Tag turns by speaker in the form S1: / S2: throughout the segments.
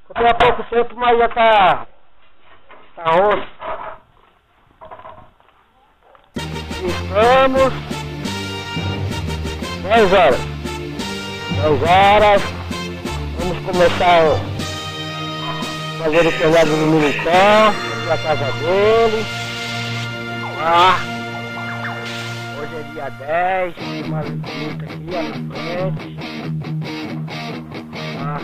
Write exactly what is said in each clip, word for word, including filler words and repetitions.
S1: Comprei há pouco tempo, mas já tá... Tá osso. Estamos... dez horas. dez horas. Vamos começar a fazer o telhado do Militão. Aqui é a casa dele. Ah, hoje é dia dez. Tem uma bonita aqui, ó, na frente. Ah.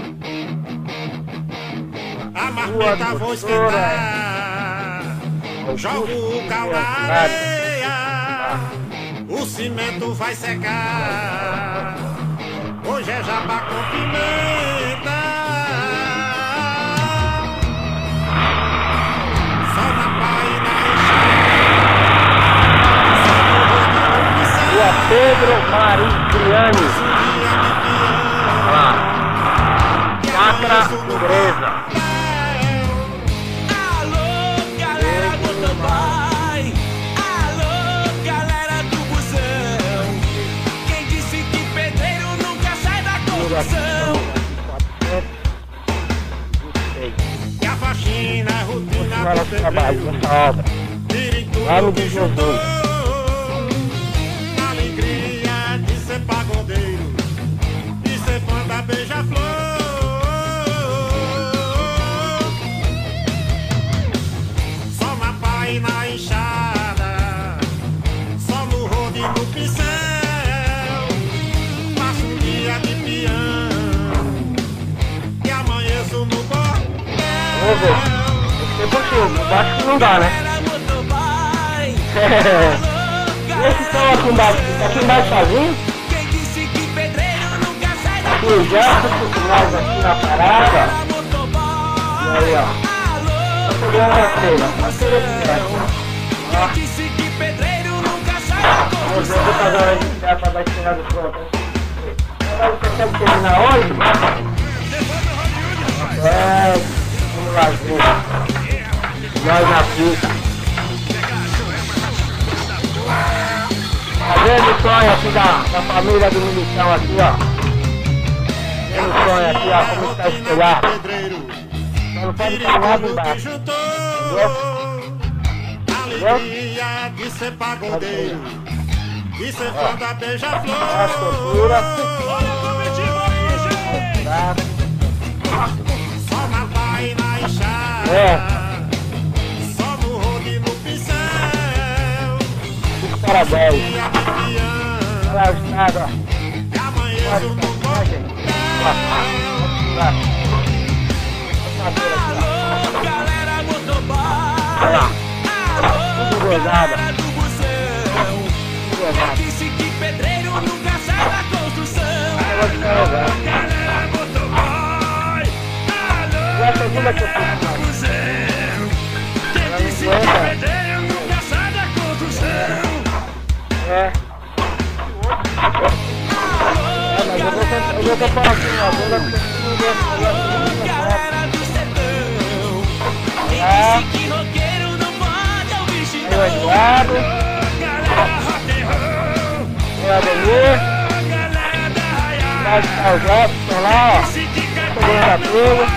S2: A marmita vou esquentar, jogo o cal na areia, o cimento vai secar, hoje é jabá com pimenta, só na pá e na enxada,
S1: Rua Pedro Marigliani, Chácara Inglesa.
S2: E a faxina é rotina
S1: Agora
S2: do
S1: trabalho nessa obra. Nome de Jesus.
S2: Alegria de ser pagodeiro, de ser fã da beija-flor. Só na pá e na enxada, só no rodo e no pincel. Passo um dia de peão e amanheço no bordel.
S1: Vamos ver. Tem que ser por cima, por baixo que não dá, né? Esse som aqui embaixo, tá aqui embaixo sozinho? Aqui o Jefferson, nós aqui na parada. E aí, ó. Tá pegando a rasteira, rasteira aqui, ó. Vamos ver, eu vou fazer uma edição pra dar esse lado pronto. Agora você quer terminar hoje? É, vamos lá, gente. Nós na pista. Tá vendo o sonho aqui da, da família do Militão aqui, ó. Vendo o sonho aqui, ó, como está espelhado. Só não pode ficar nada embaixo. Entendeu? Entendeu?
S2: Alegria de ser pagodeiro, de ser fã da beija-flor.
S1: A estrutura.
S2: Só na pá e na enxada,
S1: É.
S2: só no rodo e no pincel.
S1: Fica para dez.
S2: Dia de peão
S1: Olha lá o estado, ó.
S2: e amanheço no bordel.
S1: Olha lá. Tudo gozada. Tudo gozada.
S2: Disse que pedreiro nunca sai da construção.
S1: Ela está gozada. E a segunda que eu fiz, ela não aguenta. É. É, mas eu vou tentar, eu vou tentar aqui uma bola porque não gosto de fazer assim. Ah. Aí o Eduardo. Aí o Ademir. Vai ficar o Jefferson lá, ó. Pegando a pega.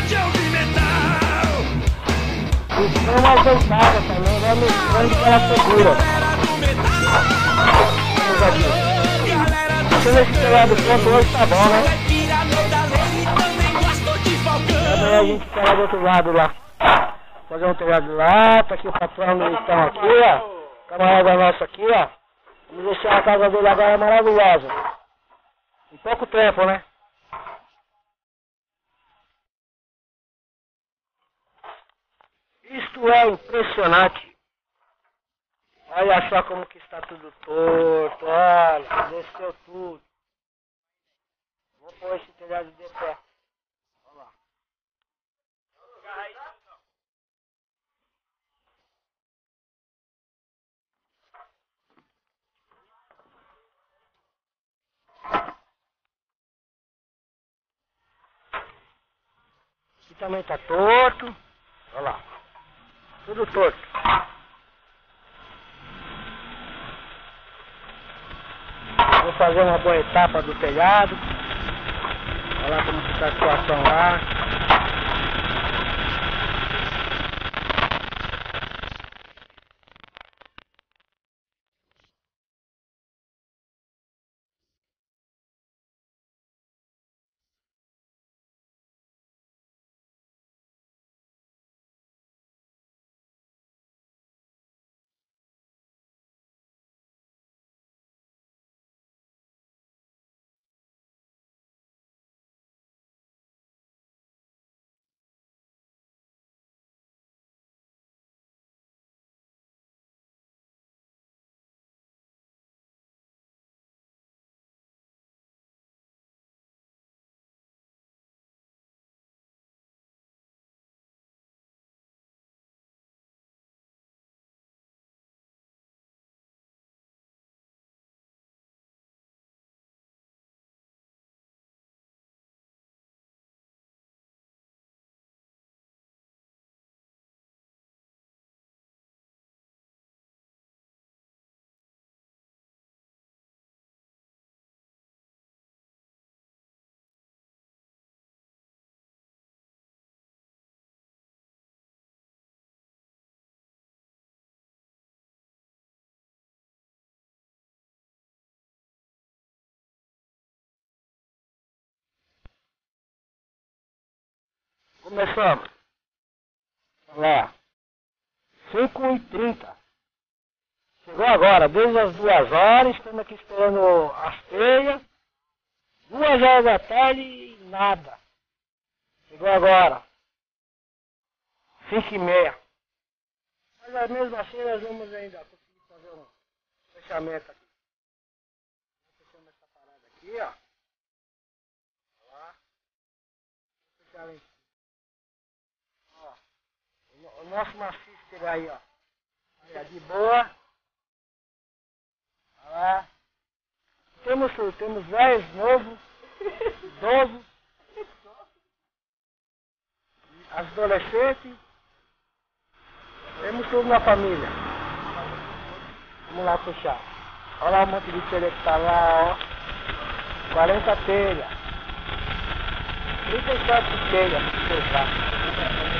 S1: E tem uma ajeitada também, vai mostrando que ela segura. Vamos aqui. Deixando esse telhado pronto hoje tá bom, né? Também a gente quer lá do outro lado lá. Fazer um telhado lá, tá aqui o patrão Militão aqui, ó. Camarada nosso aqui, ó. Vamos deixar a casa dele agora maravilhosa. Em pouco tempo, né? Isto é impressionante. Olha só como que está tudo torto, olha, desceu tudo. Vou pôr esse telhado de pé. Olha lá. Aqui também tá torto. Olha lá. Tudo torto. Vou fazer uma boa etapa do telhado. Olha lá como está a situação lá. Começamos. Lá. cinco e trinta. Chegou agora, desde as duas horas, estamos aqui esperando as telhas. Duas horas da tarde e nada. Chegou agora. Cinco e meia. Mas mesmo assim nós vamos ainda conseguir fazer um fechamento aqui. Fechamos essa parada aqui, ó. Lá. Fechar em ó. O nosso macister aí, ó. Aí, de boa. Olha lá. Temos, temos velhos, novos, idosos, adolescentes. Temos tudo na família. Vamos lá puxar. Olha lá o monte de telha que tá lá, ó. quarenta telhas. trinta e quatro telhas pra puxar.